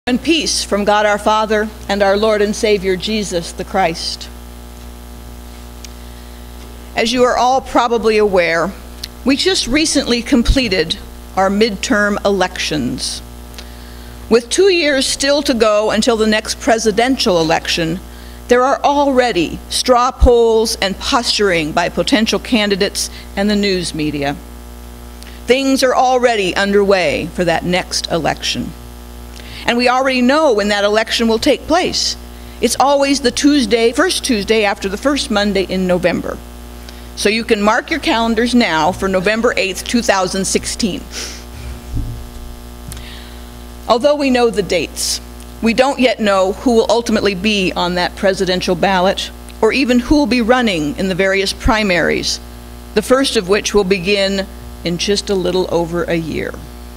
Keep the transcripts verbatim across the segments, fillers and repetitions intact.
And peace from God our Father and our Lord and Savior Jesus the Christ. As you are all probably aware, we just recently completed our midterm elections. With two years still to go until the next presidential election, there are already straw polls and posturing by potential candidates and the news media. Things are already underway for that next election. And we already know when that election will take place. It's always the Tuesday, first Tuesday after the first Monday in November. So you can mark your calendars now for November eighth, two thousand sixteen. Although we know the dates, we don't yet know who will ultimately be on that presidential ballot, or even who will be running in the various primaries, the first of which will begin in just a little over a year.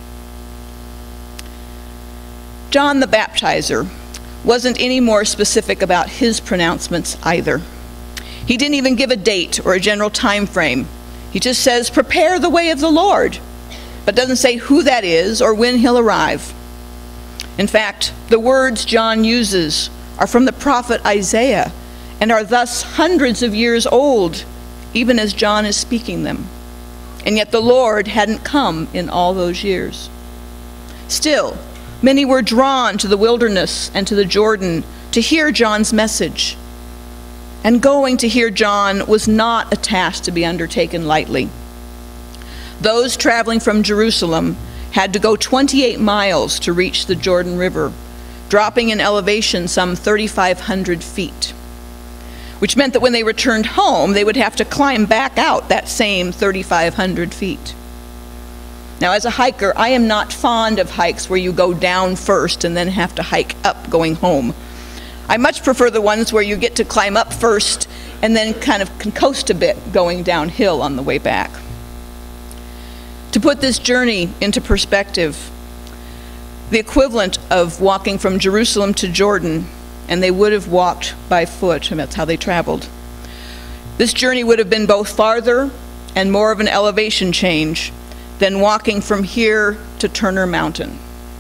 John the Baptizer wasn't any more specific about his pronouncements either. He didn't even give a date or a general time frame. He just says, "Prepare the way of the Lord," but doesn't say who that is or when he'll arrive. In fact, the words John uses are from the prophet Isaiah and are thus hundreds of years old, even as John is speaking them. And yet the Lord hadn't come in all those years. Still, many were drawn to the wilderness and to the Jordan to hear John's message. And going to hear John was not a task to be undertaken lightly. Those traveling from Jerusalem had to go twenty-eight miles to reach the Jordan River, dropping in elevation some thirty-five hundred feet, which meant that when they returned home, they would have to climb back out that same thirty-five hundred feet. Now, as a hiker, I am not fond of hikes where you go down first and then have to hike up going home. I much prefer the ones where you get to climb up first and then kind of can coast a bit going downhill on the way back. To put this journey into perspective, the equivalent of walking from Jerusalem to Jordan, and they would have walked by foot, and that's how they traveled. This journey would have been both farther and more of an elevation change than walking from here to Turner Mountain.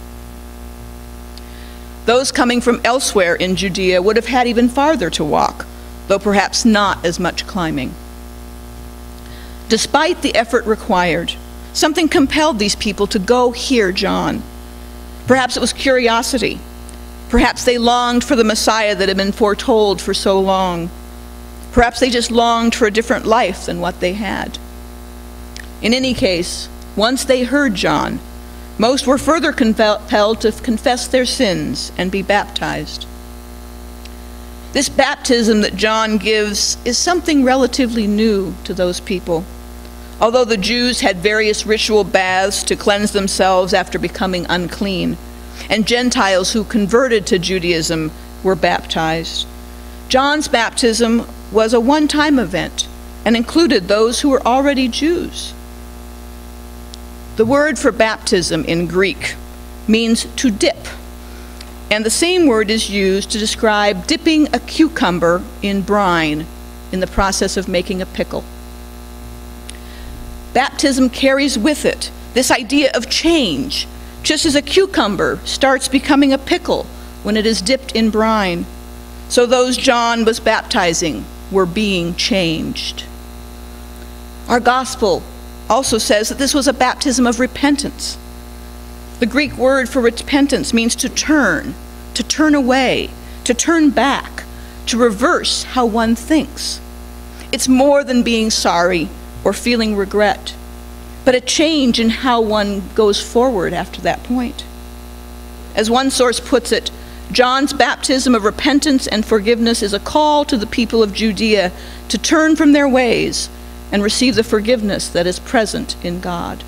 Those coming from elsewhere in Judea would have had even farther to walk, though perhaps not as much climbing. Despite the effort required, something compelled these people to go hear John. Perhaps it was curiosity. Perhaps they longed for the Messiah that had been foretold for so long. Perhaps they just longed for a different life than what they had. In any case, once they heard John, most were further compelled to confess their sins and be baptized. This baptism that John gives is something relatively new to those people. Although the Jews had various ritual baths to cleanse themselves after becoming unclean, and Gentiles who converted to Judaism were baptized, John's baptism was a one-time event and included those who were already Jews. The word for baptism in Greek means to dip, and the same word is used to describe dipping a cucumber in brine in the process of making a pickle. Baptism carries with it this idea of change, just as a cucumber starts becoming a pickle when it is dipped in brine. So those John was baptizing were being changed. Our gospel also says that this was a baptism of repentance. The Greek word for repentance means to turn, to turn away, to turn back, to reverse how one thinks. It's more than being sorry or feeling regret, but a change in how one goes forward after that point. As one source puts it, John's baptism of repentance and forgiveness is a call to the people of Judea to turn from their ways and receive the forgiveness that is present in God.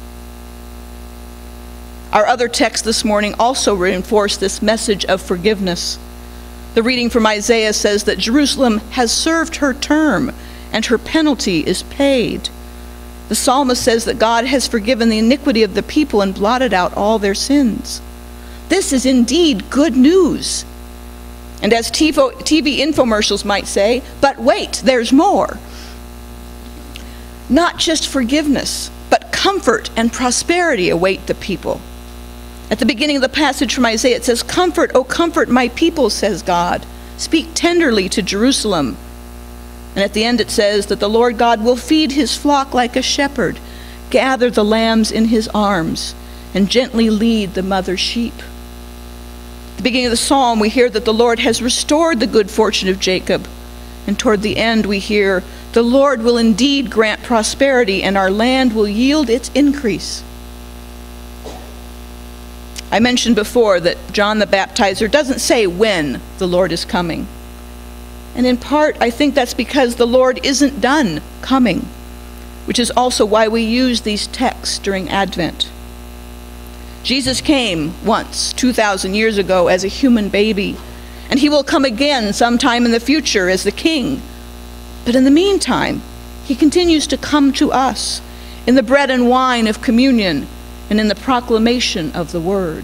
Our other text this morning also reinforced this message of forgiveness. The reading from Isaiah says that Jerusalem has served her term and her penalty is paid. The psalmist says that God has forgiven the iniquity of the people and blotted out all their sins. This is indeed good news. And as T V infomercials might say, but wait, there's more. Not just forgiveness, but comfort and prosperity await the people. At the beginning of the passage from Isaiah, it says, "Comfort, O comfort my people, says God. Speak tenderly to Jerusalem." And at the end it says that the Lord God will feed his flock like a shepherd, gather the lambs in his arms, and gently lead the mother sheep. At the beginning of the psalm, we hear that the Lord has restored the good fortune of Jacob. And toward the end we hear, "The Lord will indeed grant prosperity, and our land will yield its increase." I mentioned before that John the Baptizer doesn't say when the Lord is coming. And in part, I think that's because the Lord isn't done coming, which is also why we use these texts during Advent. Jesus came once, two thousand years ago, as a human baby, and he will come again sometime in the future as the King. But in the meantime, he continues to come to us in the bread and wine of communion and in the proclamation of the Word.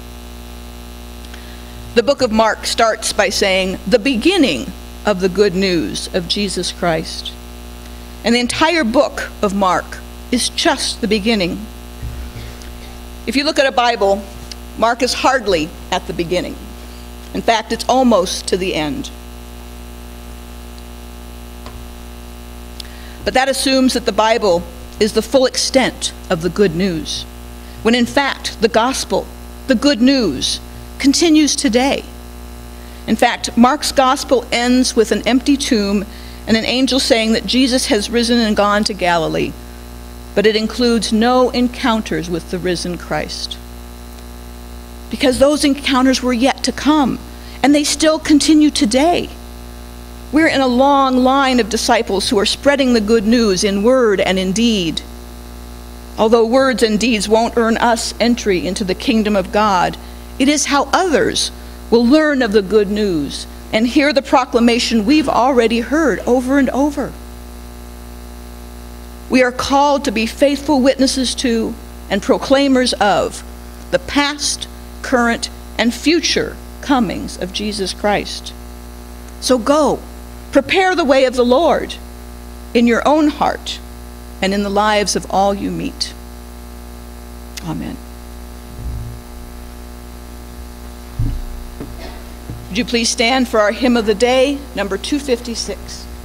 The book of Mark starts by saying, "the beginning of the good news of Jesus Christ." And the entire book of Mark is just the beginning. If you look at a Bible, Mark is hardly at the beginning. In fact, it's almost to the end. But that assumes that the Bible is the full extent of the good news, when in fact the gospel, the good news, continues today. In fact, Mark's gospel ends with an empty tomb and an angel saying that Jesus has risen and gone to Galilee, but it includes no encounters with the risen Christ. Because those encounters were yet to come, and they still continue today. We're in a long line of disciples who are spreading the good news in word and in deed. Although words and deeds won't earn us entry into the kingdom of God, it is how others will learn of the good news and hear the proclamation we've already heard over and over. We are called to be faithful witnesses to and proclaimers of the past, current, and future comings of Jesus Christ. So go, prepare the way of the Lord in your own heart and in the lives of all you meet. Amen. Would you please stand for our hymn of the day, number two fifty-six.